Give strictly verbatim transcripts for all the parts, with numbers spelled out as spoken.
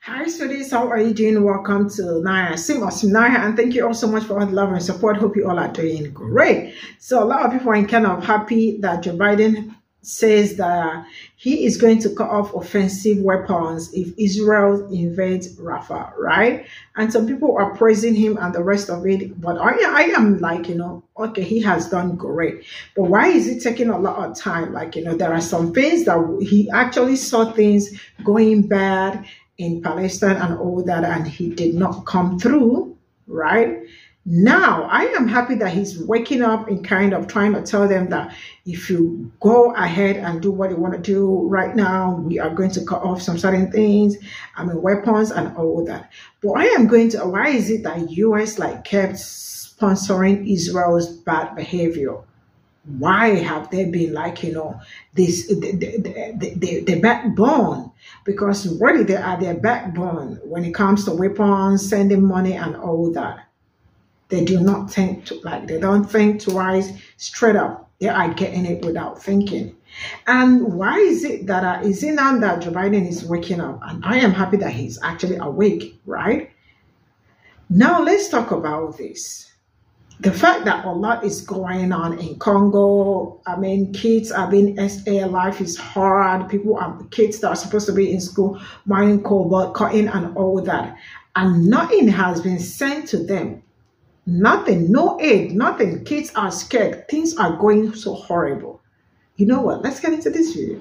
Hi, sweeties. How are you doing? Welcome to Naya Sim Awesome Naya, and thank you all so much for all the love and support. Hope you all are doing great. So, a lot of people are kind of happy that Joe Biden says that he is going to cut off offensive weapons if Israel invades Rafah, right? And some people are praising him and the rest of it. But I, I am like, you know, okay, he has done great. But why is it taking a lot of time? Like, you know, there are some things that he actually saw things going bad in Palestine and all that, and he did not come through, right? Now, I am happy that he's waking up and kind of trying to tell them that if you go ahead and do what you want to do right now, we are going to cut off some certain things, I mean, weapons and all that. But I am going to, why is it that U S like kept sponsoring Israel's bad behavior? Why have they been like, you know, this, the, the, the, the, the backbone? Because really they are their backbone when it comes to weapons, sending money and all that. They do not think, to, like, they don't think twice, straight up. They are getting it without thinking. And why is it that, uh, is it now that Joe Biden is waking up? And I am happy that he's actually awake, right? Now let's talk about this. The fact that a lot is going on in Congo, I mean, kids are being S A, life is hard. People are, kids that are supposed to be in school, mining cobalt, cutting and all that. And nothing has been sent to them. Nothing, no aid, nothing. Kids are scared. Things are going so horrible. You know what? Let's get into this video.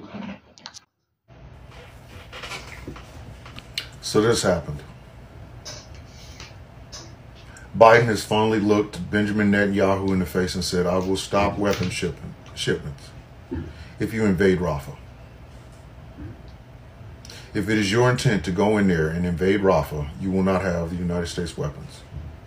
So this happened. Biden has finally looked Benjamin Netanyahu in the face and said, I will stop weapon shipping, shipments if you invade Rafah. If it is your intent to go in there and invade Rafah, you will not have the United States weapons.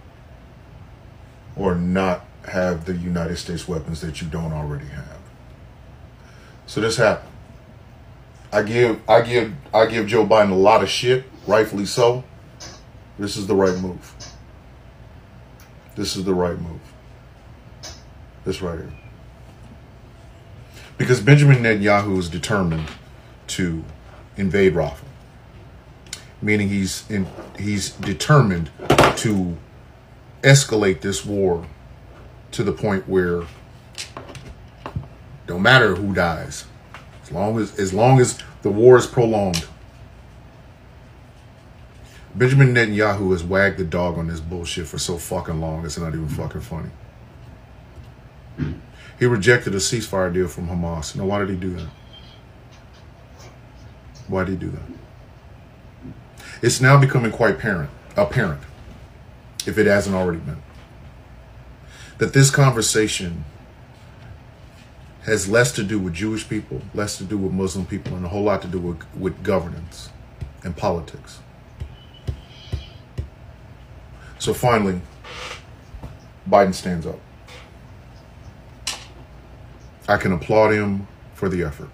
Or not have the United States weapons that you don't already have. So this happened. I give I give I give Joe Biden a lot of shit, rightfully so. This is the right move. This is the right move. This right here. Because Benjamin Netanyahu is determined to invade Rafah. Meaning he's in, he's determined to escalate this war to the point where don't matter who dies, as long as as long as the war is prolonged. Benjamin Netanyahu has wagged the dog on this bullshit for so fucking long, it's not even fucking funny. He rejected a ceasefire deal from Hamas. Now, why did he do that? Why did he do that? It's now becoming quite apparent, apparent, if it hasn't already been, that this conversation has less to do with Jewish people, less to do with Muslim people, and a whole lot to do with, with governance and politics. So finally, Biden stands up. I can applaud him for the effort.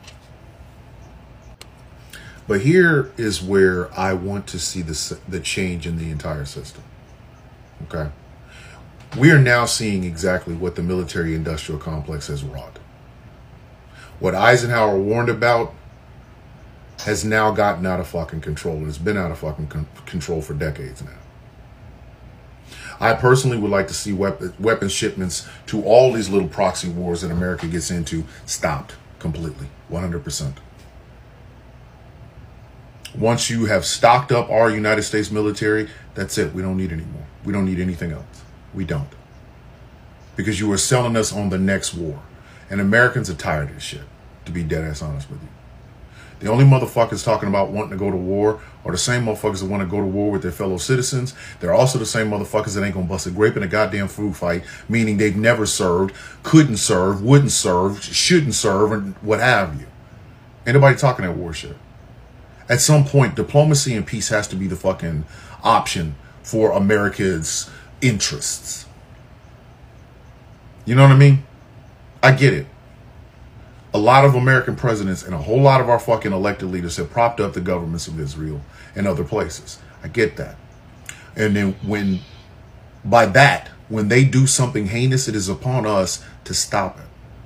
But here is where I want to see the, the change in the entire system. Okay? We are now seeing exactly what the military-industrial complex has wrought. What Eisenhower warned about has now gotten out of fucking control. And it's been out of fucking con control for decades now. I personally would like to see weapon, weapon shipments to all these little proxy wars that America gets into stopped completely, one hundred percent. Once you have stocked up our United States military, that's it. We don't need any more. We don't need anything else. We don't. Because you are selling us on the next war. And Americans are tired of this shit, to be dead ass honest with you. The only motherfuckers talking about wanting to go to war are the same motherfuckers that want to go to war with their fellow citizens. They're also the same motherfuckers that ain't gonna bust a grape in a goddamn food fight, meaning they've never served, couldn't serve, wouldn't serve, shouldn't serve, and what have you. Ain't nobody talking that war shit. At some point, diplomacy and peace has to be the fucking option for America's interests. You know what I mean? I get it. A lot of American presidents and a whole lot of our fucking elected leaders have propped up the governments of Israel and other places. I get that. And then when, by that, when they do something heinous, it is upon us to stop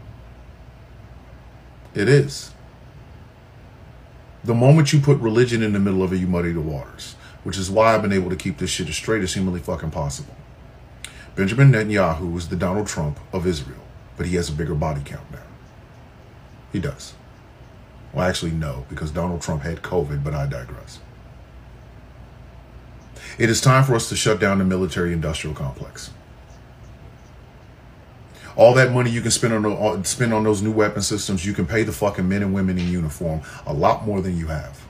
it. It is. The moment you put religion in the middle of it, you muddy the waters. which is why I've been able to keep this shit as straight as humanly fucking possible. Benjamin Netanyahu is the Donald Trump of Israel, but he has a bigger body count now. He does. Well, actually, no, because Donald Trump had COVID, but I digress. It is time for us to shut down the military-industrial complex. All that money you can spend on, spend on those new weapon systems, you can pay the fucking men and women in uniform a lot more than you have.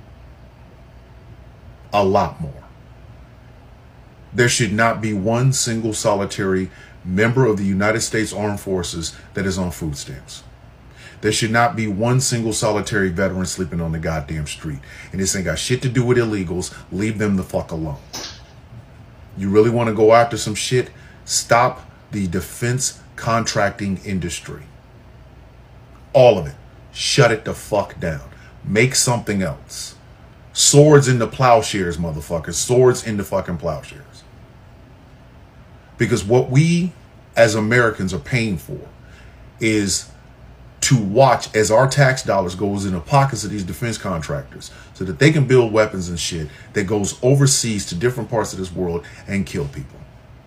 A lot more. There should not be one single solitary member of the United States Armed Forces that is on food stamps. There should not be one single solitary veteran sleeping on the goddamn street. And this ain't got shit to do with illegals. Leave them the fuck alone. You really want to go after some shit? Stop the defense contracting industry. All of it. Shut it the fuck down. Make something else. Swords into plowshares, motherfuckers. Swords into fucking plowshares. Because what we as Americans are paying for is to watch as our tax dollars goes in the pockets of these defense contractors so that they can build weapons and shit that goes overseas to different parts of this world and kill people.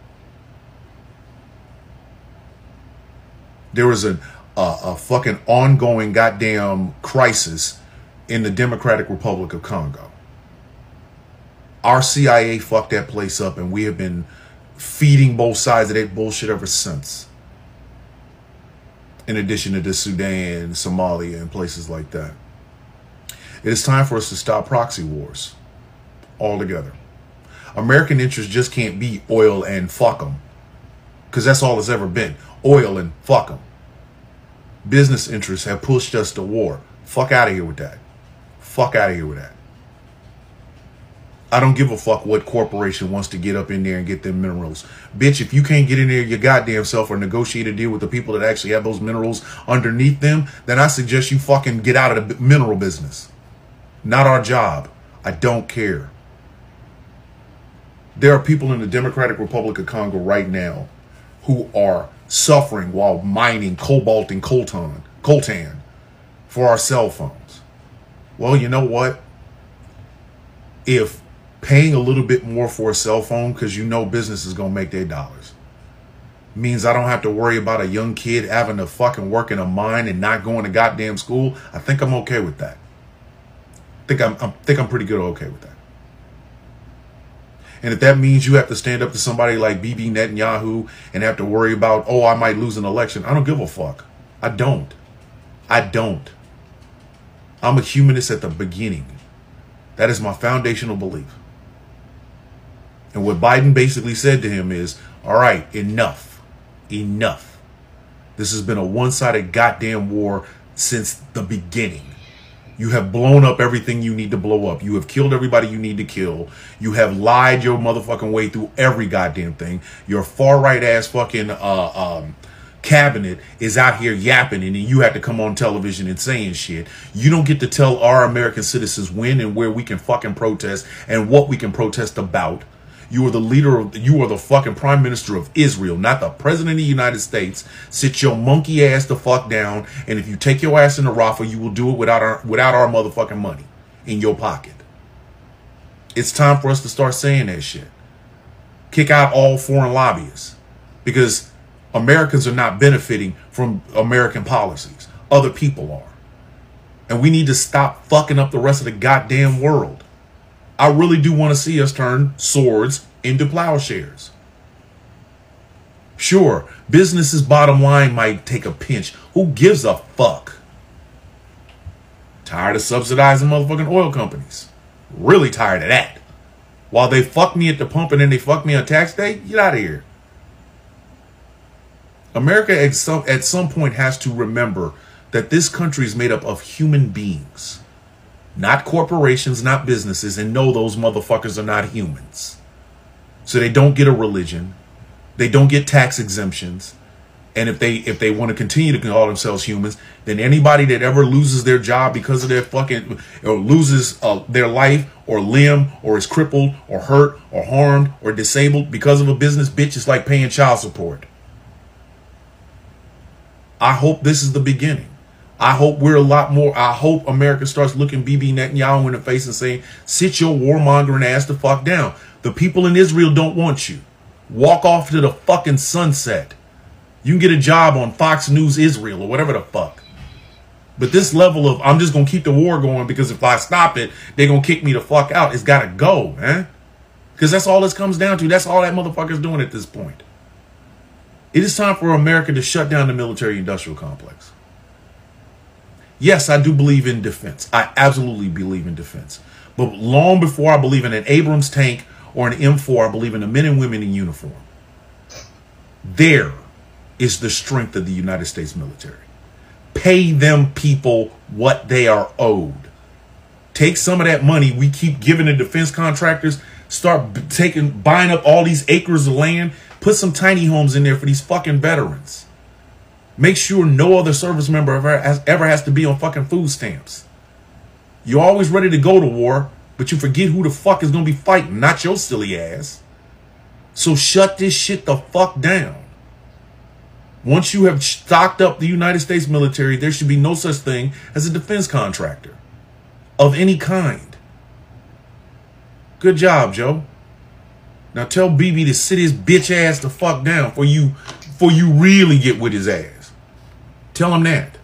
There is a, a, a fucking ongoing goddamn crisis in the Democratic Republic of Congo. Our C I A fucked that place up, and we have been feeding both sides of that bullshit ever since. In addition to the Sudan, Somalia, and places like that. It is time for us to stop proxy wars altogether. American interests just can't be oil and fuck them. Because that's all it's ever been. Oil and fuck them. Business interests have pushed us to war. Fuck out of here with that. Fuck out of here with that. I don't give a fuck what corporation wants to get up in there and get them minerals. Bitch, if you can't get in there your goddamn self or negotiate a deal with the people that actually have those minerals underneath them, then I suggest you fucking get out of the mineral business. Not our job. I don't care. There are people in the Democratic Republic of Congo right now who are suffering while mining cobalt and coltan, coltan for our cell phones. Well, you know what? If paying a little bit more for a cell phone because you know business is going to make their dollars means I don't have to worry about a young kid having to fucking work in a mine and not going to goddamn school, I think I'm okay with that. I think I'm, I think I'm pretty good okay with that. And if that means you have to stand up to somebody like Bibi Netanyahu and have to worry about, oh, I might lose an election, I don't give a fuck. I don't. I don't. I'm a humanist at the beginning. That is my foundational belief. And what Biden basically said to him is, all right, enough, enough. This has been a one-sided goddamn war since the beginning. You have blown up everything you need to blow up. You have killed everybody you need to kill. You have lied your motherfucking way through every goddamn thing. Your far-right ass fucking uh, um, cabinet is out here yapping, and then you have to come on television and saying shit. You don't get to tell our American citizens when and where we can fucking protest and what we can protest about. You are the leader of, you are the fucking prime minister of Israel, not the president of the United States. Sit your monkey ass the fuck down, and if you take your ass in the Rafah, you will do it without our, without our motherfucking money in your pocket. It's time for us to start saying that shit. Kick out all foreign lobbyists, because Americans are not benefiting from American policies. Other people are. And we need to stop fucking up the rest of the goddamn world. I really do want to see us turn swords into plowshares. Sure, business's bottom line might take a pinch. Who gives a fuck? Tired of subsidizing motherfucking oil companies. Really tired of that. While they fuck me at the pump and then they fuck me on tax day, get out of here. America at some, at some point has to remember that this country is made up of human beings. Not corporations, not businesses, and no, those motherfuckers are not humans. So they don't get a religion. They don't get tax exemptions. And if they if they want to continue to call themselves humans, then anybody that ever loses their job because of their fucking, or loses uh, their life or limb, or is crippled or hurt or harmed or disabled because of a business, bitch, is like paying child support. I hope this is the beginning. I hope we're a lot more. I hope America starts looking Bibi Netanyahu in the face and saying, sit your warmongering ass the fuck down. The people in Israel don't want you. Walk off to the fucking sunset. You can get a job on Fox News Israel or whatever the fuck. But this level of, I'm just going to keep the war going because if I stop it, they're going to kick me the fuck out. It's got to go, man. Because that's all this comes down to. That's all that motherfucker's doing at this point. It is time for America to shut down the military-industrial complex. Yes, I do believe in defense. I absolutely believe in defense. But long before I believe in an Abrams tank or an M four, I believe in the men and women in uniform. There is the strength of the United States military. Pay them people what they are owed. Take some of that money we keep giving to defense contractors. Start taking, buying up all these acres of land. Put some tiny homes in there for these fucking veterans. Make sure no other service member ever has, ever has to be on fucking food stamps. You're always ready to go to war, but you forget who the fuck is going to be fighting, not your silly ass. So shut this shit the fuck down. Once you have stocked up the United States military, there should be no such thing as a defense contractor of any kind. Good job, Joe. Now tell Bibi to sit his bitch ass the fuck down for you, for you really get with his ass. Tell him that.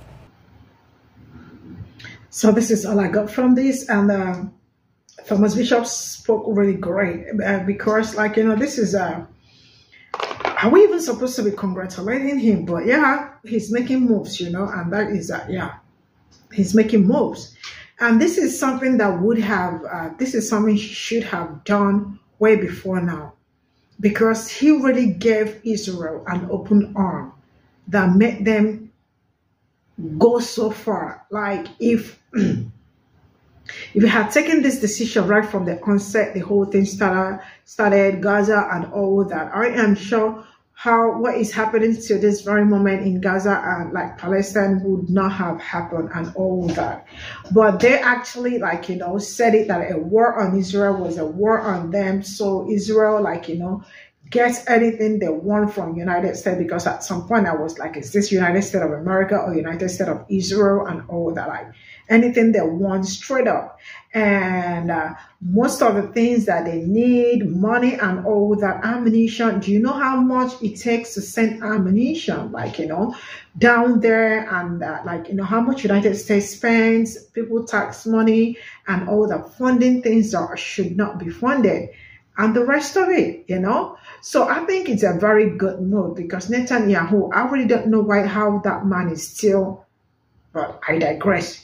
So this is all I got from this, and uh, Thomas Bishop spoke really great uh, because, like, you know, this is a. Uh, Are we even supposed to be congratulating him? But yeah, he's making moves, you know, and that is, uh, yeah, he's making moves. And this is something that would have, uh, this is something he should have done way before now. Because he really gave Israel an open arm that made them go so far. Like if, if you had taken this decision right from the onset, the whole thing started, started Gaza and all that, I am sure how what is happening to this very moment in Gaza and like Palestine would not have happened and all that. But they actually, like, you know, said it that a war on Israel was a war on them. So Israel, like, you know, gets anything they want from United States, because at some point I was like, is this United States of America or United States of Israel and all that, like anything they want straight up. And uh, most of the things that they need, money and all that, ammunition. Do you know how much it takes to send ammunition, like, you know, down there, and uh, like, you know, how much United States spends, people tax money and all the funding things that should not be funded and the rest of it, you know. So I think it's a very good move, because Netanyahu, I really don't know why, how that man is still, but I digress.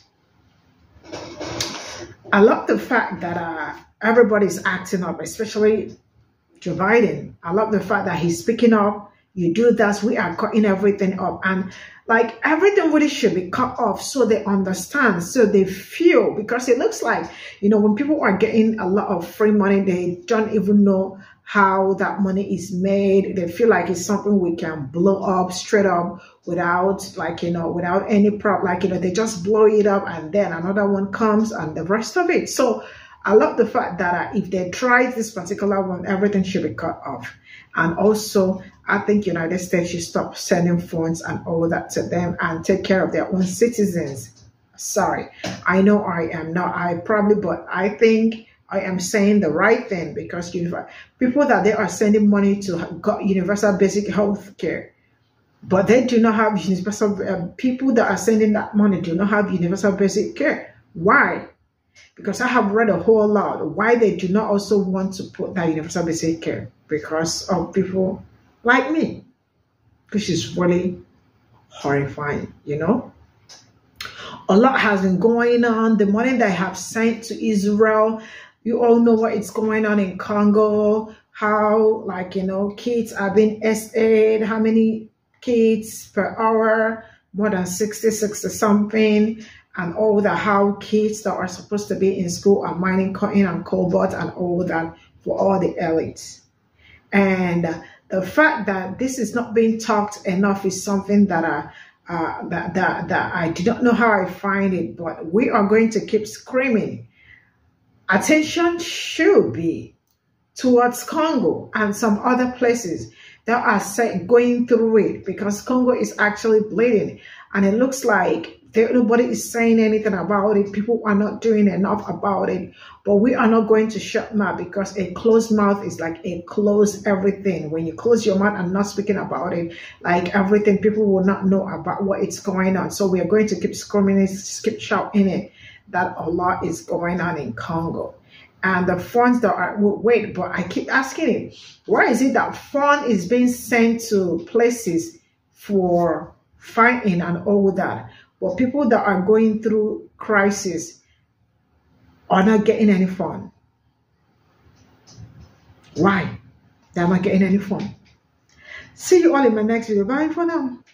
I love the fact that uh, everybody's acting up, especially Joe Biden. I love the fact that he's speaking up. You do that, we are cutting everything up. And like everything really should be cut off so they understand, so they feel, because it looks like, you know, when people are getting a lot of free money, they don't even know how that money is made. They feel like it's something we can blow up straight up without, like, you know, without any prop, like, you know, they just blow it up and then another one comes and the rest of it. So I love the fact that uh, if they try this particular one, everything should be cut off. And also, I think United States should stop sending funds and all that to them and take care of their own citizens. Sorry, I know I am not, I probably, but I think I am saying the right thing, because people that they are sending money to got universal basic health care, but they do not have universal, uh, people that are sending that money do not have universal basic care. Why? Because I have read a whole lot why they do not also want to put that universal basic care, because of people like me, which is really horrifying, you know. A lot has been going on. The money they have sent to Israel, you all know what is going on in Congo, how, like, you know, kids are being S A'd, how many kids per hour, more than sixty, sixty something, and all that, how kids that are supposed to be in school are mining cotton and cobalt and all that for all the elites. And uh, the fact that this is not being talked enough is something that I, uh, that, that, that I do not know how I find it, but we are going to keep screaming. Attention should be towards Congo and some other places that are going through it, because Congo is actually bleeding. And it looks like There, nobody is saying anything about it. People are not doing enough about it. But we are not going to shut mouth, because a closed mouth is like a closed everything. When you close your mouth and not speaking about it, like everything, people will not know about what is going on. So we are going to keep screaming it, keep shouting it, that a lot is going on in Congo. And the funds that are, wait, but I keep asking it, why is it that fund is being sent to places for fighting and all that, but people that are going through crisis are not getting any fund? Why? They're not getting any fund. See you all in my next video. Bye for now.